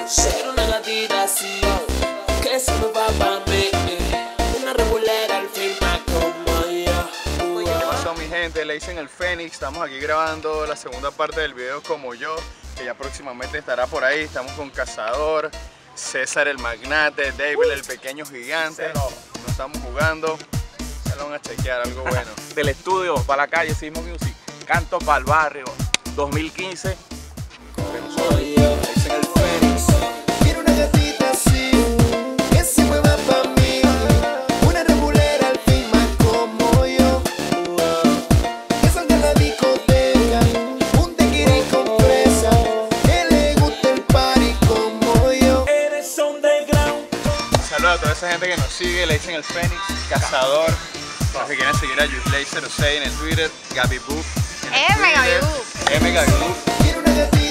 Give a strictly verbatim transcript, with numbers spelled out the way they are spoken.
Ser una gatita así, que se me va pa' mí. Una regulera al fin más como yo. ¿Qué pasó, mi gente? Le dicen el Fénix. Estamos aquí grabando la segunda parte del video Como Yo, que ya próximamente estará por ahí. Estamos con Cazador, César el Magnate, David el Pequeño Gigante. Nos estamos jugando. Ya lo van a chequear, algo bueno. Del estudio para la calle, Sismo Music. Canto para el barrio, dos mil quince. Soy yo, le dicen el Fénix. Quiero una gatita así, que se mueva pa' mí. Una regulera al fin más como yo. Que salga a la discoteca, un tequiri con fresa. Que le guste el party como yo. Eres underground. Saludos a toda esa gente que nos sigue. Le dicen el Fénix, Cazador. Los que quieren seguir a Yusley cero seis en el Twitter, Gaby Boop. M Gaby Boop. M Gaby Boop. Quiero una gatita